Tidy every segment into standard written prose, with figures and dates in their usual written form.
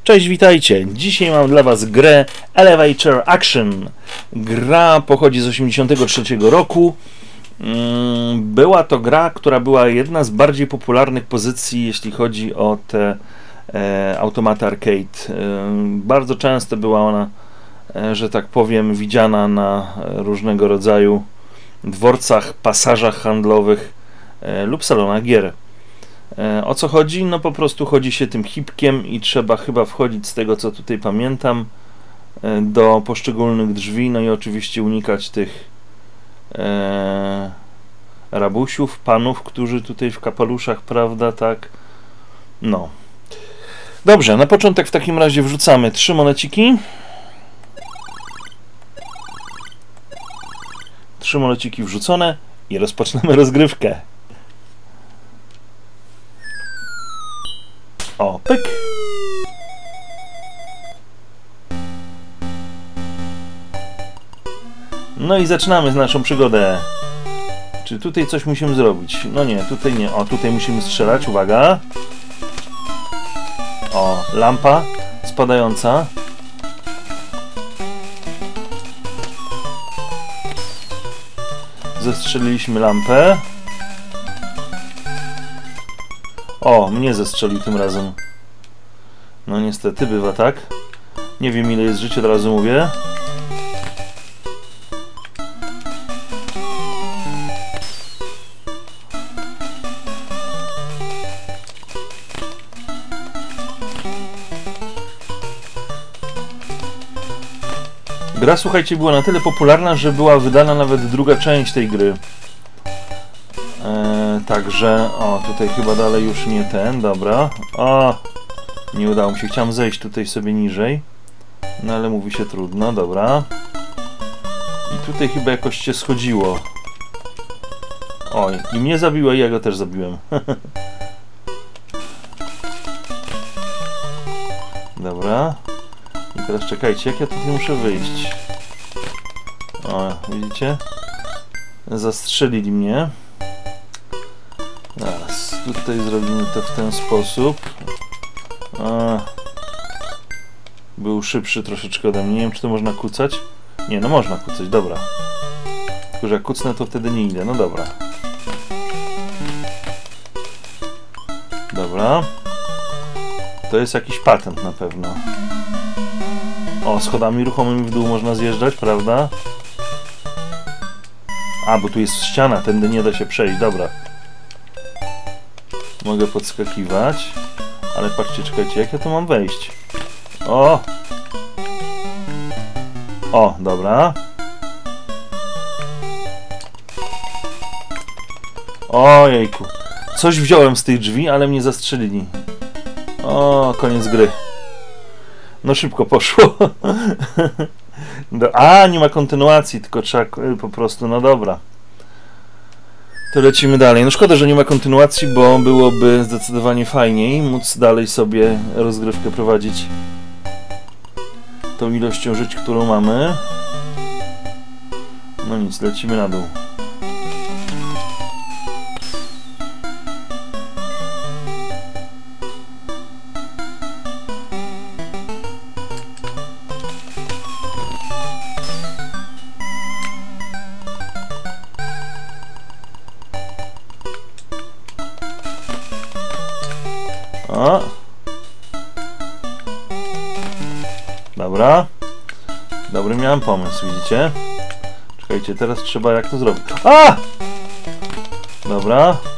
Cześć, witajcie! Dzisiaj mam dla Was grę Elevator Action. Gra pochodzi z 1983 roku. Była to gra, która była jedna z bardziej popularnych pozycji, jeśli chodzi o te automaty arcade. Bardzo często była ona, że tak powiem, widziana na różnego rodzaju dworcach, pasażach handlowych lub salonach gier. O co chodzi? No po prostu chodzi się tym hipkiem i trzeba chyba wchodzić, z tego co tutaj pamiętam, do poszczególnych drzwi, no i oczywiście unikać tych rabusiów, panów, którzy tutaj w kapeluszach, prawda, tak? No. Dobrze, na początek w takim razie wrzucamy 3 moneciki. 3 moneciki wrzucone i rozpoczynamy rozgrywkę. O, pyk! No i zaczynamy z naszą przygodę. Czy tutaj coś musimy zrobić? No nie, tutaj nie. O, tutaj musimy strzelać, uwaga. O, lampa spadająca. Zestrzeliliśmy lampę. O, mnie zestrzelił tym razem. No niestety, bywa tak. Nie wiem, ile jest życia, od razu mówię. Gra, słuchajcie, była na tyle popularna, że była wydana nawet druga część tej gry. Także, o, tutaj chyba dalej już nie ten, dobra. O, nie udało mi się, chciałem zejść tutaj sobie niżej. No ale mówi się trudno, dobra. I tutaj chyba jakoś się schodziło. Oj, i mnie zabiło, i ja go też zabiłem. Dobra. I teraz czekajcie, jak ja tutaj muszę wyjść? O, widzicie? Zastrzelili mnie. Teraz tutaj zrobimy to w ten sposób. Był szybszy troszeczkę ode mnie. Nie wiem, czy to można kucać. Nie, no można kucać, dobra. Tylko że jak kucnę, to wtedy nie idę. No dobra. Dobra. To jest jakiś patent na pewno. O, schodami ruchomymi w dół można zjeżdżać, prawda? A, bo tu jest ściana, tędy nie da się przejść, dobra. Mogę podskakiwać, ale patrzcie, czekajcie, jak ja tu mam wejść? O! O, dobra. Ojejku. Coś wziąłem z tych drzwi, ale mnie zastrzelili. O, koniec gry. No szybko poszło. A, nie ma kontynuacji, tylko trzeba po prostu, no dobra. To lecimy dalej. No szkoda, że nie ma kontynuacji, bo byłoby zdecydowanie fajniej móc dalej sobie rozgrywkę prowadzić tą ilością żyć, którą mamy. No nic, lecimy na dół. O. Dobra. Dobry miałem pomysł, widzicie? Czekajcie, teraz trzeba jak to zrobić. A! Dobra.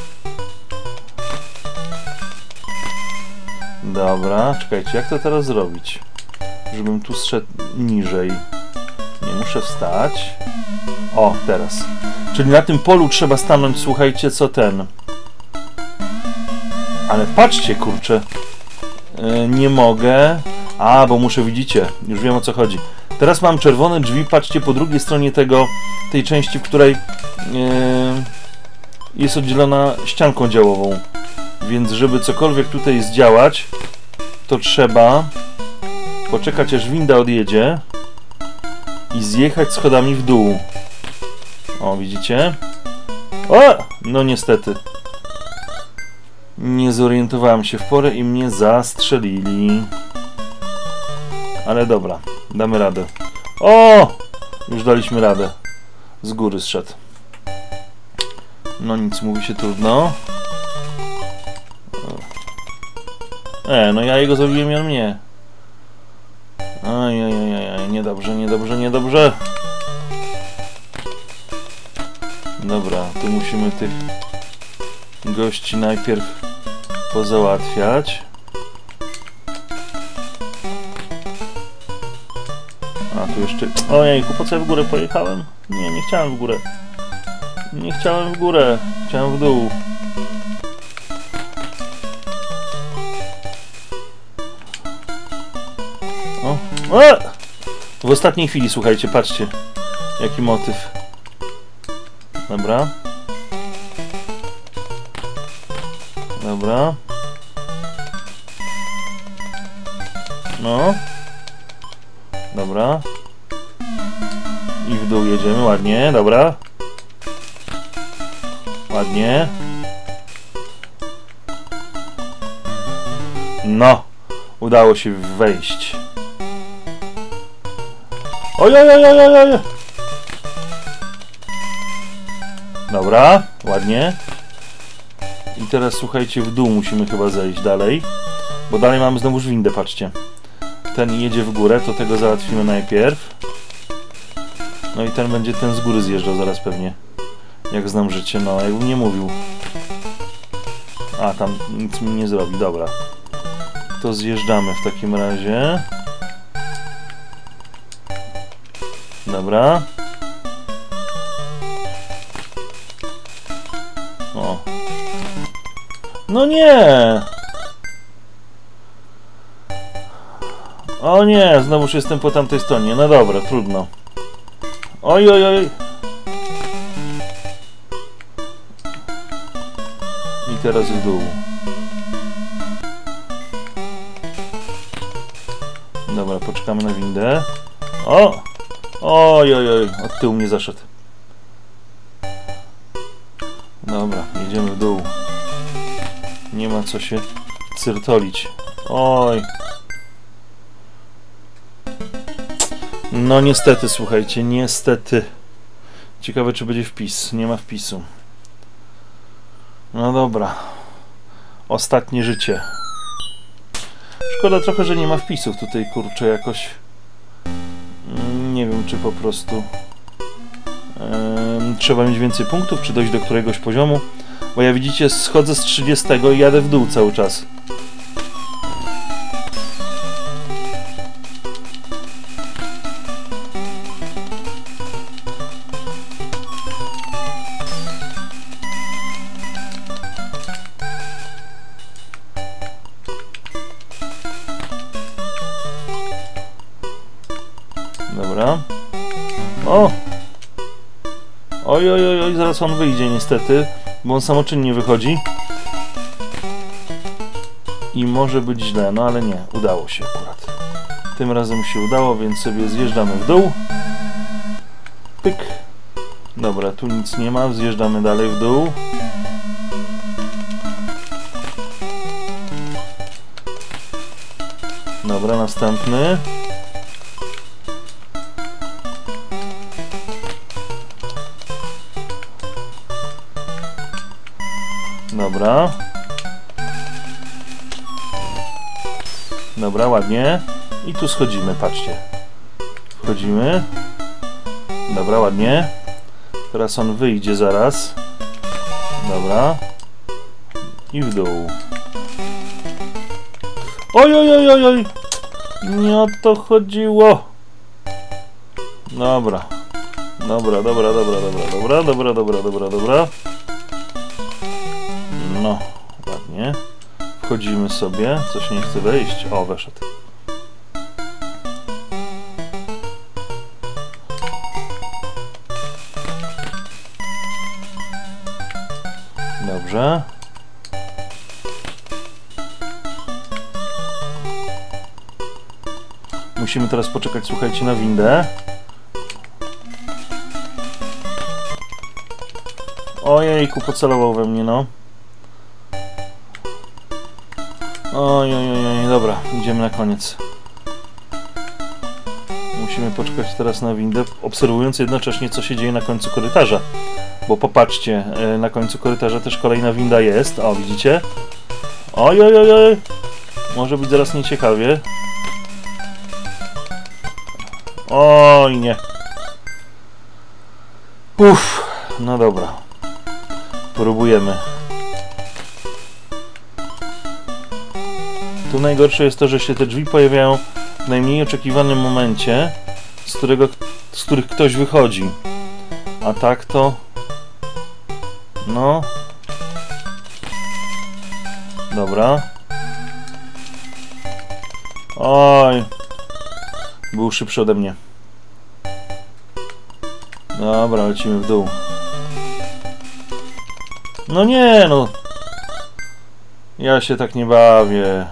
Dobra, czekajcie, jak to teraz zrobić? Żebym tu zszedł niżej. Nie muszę wstać. O, teraz. Czyli na tym polu trzeba stanąć, słuchajcie, co ten. Ale patrzcie, kurczę. Nie mogę. A, bo muszę, widzicie. Już wiem, o co chodzi. Teraz mam czerwone drzwi, patrzcie, po drugiej stronie tej części, w której jest oddzielona ścianką działową. Więc żeby cokolwiek tutaj zdziałać, to trzeba poczekać, aż winda odjedzie i zjechać schodami w dół. O, widzicie? O! No niestety. Nie zorientowałem się w porę i mnie zastrzelili. Ale dobra, damy radę. O! Już daliśmy radę. Z góry zszedł. No nic, mówi się trudno. No ja jego zrobiłem i on mnie. Ajajajaj, niedobrze, niedobrze, niedobrze. Dobra, tu musimy tych gości najpierw pozałatwiać. A tu jeszcze... Ojejku, po co ja w górę pojechałem? Nie, nie chciałem w górę. Nie chciałem w górę, chciałem w dół. W ostatniej chwili, słuchajcie, patrzcie. Jaki motyw. Dobra. Dobra. No. Dobra. I w dół jedziemy, ładnie, dobra. Ładnie. No. Udało się wejść. Ojojojojojoj. Dobra, ładnie. I teraz słuchajcie, w dół musimy chyba zejść dalej. Bo dalej mamy znowuż windę, patrzcie. Ten jedzie w górę, to tego załatwimy najpierw. No i ten będzie ten z góry zjeżdżał zaraz pewnie. Jak znam życie, no jakbym nie mówił. A, tam nic mi nie zrobi, dobra. To zjeżdżamy w takim razie. Dobra. O. No nie! O nie, znowuż jestem po tamtej stronie. No dobra, trudno. Oj, oj, oj. I teraz w dół. Dobra, poczekamy na windę. O! Oj, oj, oj, od tyłu mnie zaszedł. Dobra, jedziemy w dół. Nie ma co się cyrtolić. Oj. No niestety, słuchajcie, niestety. Ciekawe, czy będzie wpis. Nie ma wpisu. No dobra. Ostatnie życie. Szkoda trochę, że nie ma wpisów tutaj, kurczę, jakoś. Nie wiem, czy po prostu trzeba mieć więcej punktów, czy dojść do któregoś poziomu. Bo ja widzicie, schodzę z 30 i jadę w dół cały czas. Dobra. O! Oj, oj, oj, oj, zaraz on wyjdzie niestety, bo on samoczynnie wychodzi. I może być źle, no ale nie, udało się akurat. Tym razem się udało, więc sobie zjeżdżamy w dół. Pyk. Dobra, tu nic nie ma, zjeżdżamy dalej w dół. Dobra, następny. Dobra. Dobra, ładnie. I tu schodzimy, patrzcie. Wchodzimy. Dobra, ładnie. Teraz on wyjdzie zaraz. Dobra. I w dół. Oj, oj, oj, oj, oj. Nie o to chodziło. Dobra. Dobra, dobra, dobra, dobra, dobra, dobra, dobra, dobra, dobra. No, ładnie. Wchodzimy sobie. Coś nie chce wejść. O, weszedł. Dobrze. Musimy teraz poczekać, słuchajcie, na windę. Ojejku, pocelował we mnie, no. Oj, oj, oj, oj, dobra, idziemy na koniec. Musimy poczekać teraz na windę, obserwując jednocześnie, co się dzieje na końcu korytarza. Bo popatrzcie, na końcu korytarza też kolejna winda jest. O, widzicie? Oj, oj, oj, oj. Może być zaraz nieciekawie. Oj, nie. Uff, no dobra. Próbujemy. Tu najgorsze jest to, że się te drzwi pojawiają w najmniej oczekiwanym momencie, z których ktoś wychodzi. A tak to... No... Dobra. Oj. Był szybszy ode mnie. Dobra, lecimy w dół. No nie, no. Ja się tak nie bawię.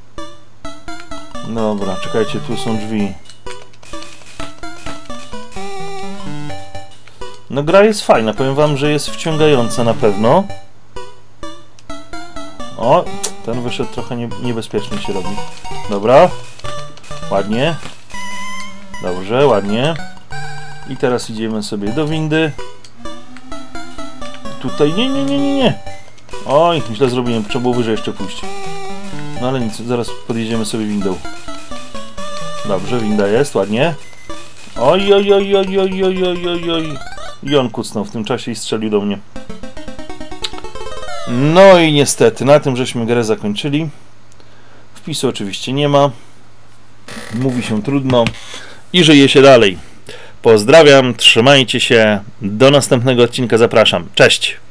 Dobra, czekajcie, tu są drzwi. No gra jest fajna, powiem wam, że jest wciągająca na pewno. O, ten wyszedł trochę niebezpiecznie się robi. Dobra. Ładnie. Dobrze, ładnie. I teraz idziemy sobie do windy. Tutaj, nie. Oj, źle zrobiłem, trzeba było wyżej jeszcze pójść. No ale nic, zaraz podjedziemy sobie windą. Dobrze, winda jest, ładnie. Oj. I on kucnął w tym czasie i strzelił do mnie. No i niestety, na tym żeśmy grę zakończyli. Wpisu oczywiście nie ma. Mówi się trudno i żyje się dalej. Pozdrawiam, trzymajcie się. Do następnego odcinka zapraszam. Cześć!